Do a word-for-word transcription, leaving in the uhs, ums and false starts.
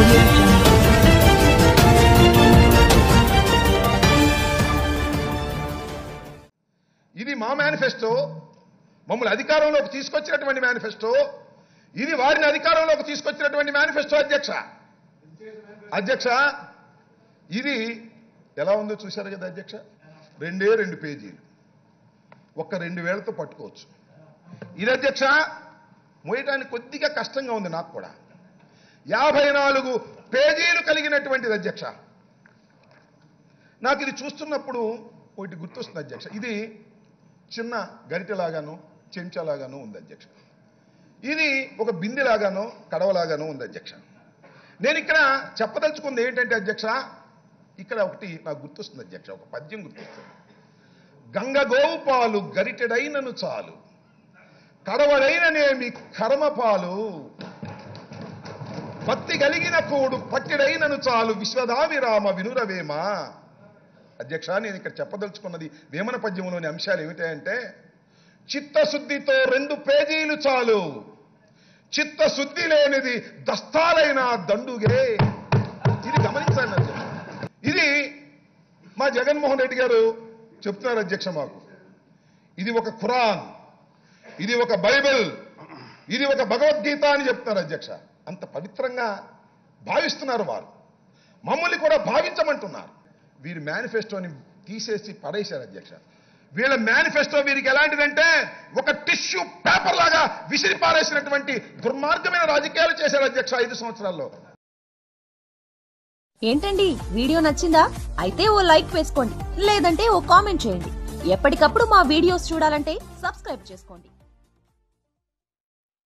audio jungle. ఇది మా manifesto, మమ్మల్ని అధికారంలోకి తీసుకొచ్చినటువంటి మేనిఫెస్టో, ఇది వారిని అధికారంలోకి తీసుకొచ్చినటువంటి మేనిఫెస్టో. అధ్యక్ష అధ్యక్ష ఇది ఎలా ఉందో చూశారు కదా అధ్యక్ష. రెండే రెండు పేజీలు, ఒక్క రెండు వేలతో పట్టుకోవచ్చు. ఇది అధ్యక్ష మోయటానికి కొద్దిగా కష్టంగా ఉంది నాకు కూడా. యాభై నాలుగు పేజీలు కలిగినటువంటిది అధ్యక్ష. నాకు ఇది చూస్తున్నప్పుడు ఒకటి గుర్తొస్తుంది అధ్యక్ష. ఇది చిన్న గరిటెలాగాను చెంచాలాగాను ఉంది అధ్యక్ష. ఇది ఒక బిందెలాగానో కడవలాగానో ఉంది అధ్యక్ష. నేను ఇక్కడ చెప్పదలుచుకుంది ఏంటంటే అధ్యక్ష, ఇక్కడ ఒకటి నాకు గుర్తొస్తుంది అధ్యక్ష, ఒక పద్యం గుర్తొస్తుంది. గంగ గోవు పాలు గరిటెడైనను చాలు, కడవడైననేమి కర్మపాలు, భక్తి కలిగిన కోడు పట్టెడైనను చాలు, విశ్వదావిరామ వినురవేమ. అధ్యక్ష నేను ఇక్కడ చెప్పదలుచుకున్నది వేమన పద్యంలోని అంశాలు ఏమిటంటే, చిత్తశుద్ధితో రెండు పేజీలు చాలు, చిత్తశుద్ధి లేనిది దస్తాలైన దండుగే. ఇది గమనించండి అధ్యక్ష. ఇది మా జగన్మోహన్ రెడ్డి గారు చెప్తున్నారు అధ్యక్ష మాకు. ఇది ఒక ఖురాన్, ఇది ఒక బైబిల్, ఇది ఒక భగవద్గీత అని చెప్తున్నారు అధ్యక్ష. అంత పవిత్రంగా భావిస్తున్నారు వారు, మమ్మల్ని కూడా భావించమంటున్నారు. వీరి మేనిఫెస్టోని తీసేసి పడేశారు అధ్యక్ష. వీళ్ళ మేనిఫెస్టో వీరికి ఎలాంటిదంటే ఒక టిష్యూ పేపర్ లాగా విసిరి పారేసినటువంటి దుర్మార్గమైన రాజకీయాలు చేశారు అధ్యక్ష ఐదు సంవత్సరాల్లో. ఏంటండి వీడియో నచ్చిందా? అయితే ఓ లైక్ వేసుకోండి, లేదంటే ఓ కామెంట్ చేయండి. ఎప్పటికప్పుడు మా వీడియోస్ చూడాలంటే సబ్స్క్రైబ్ చేసుకోండి.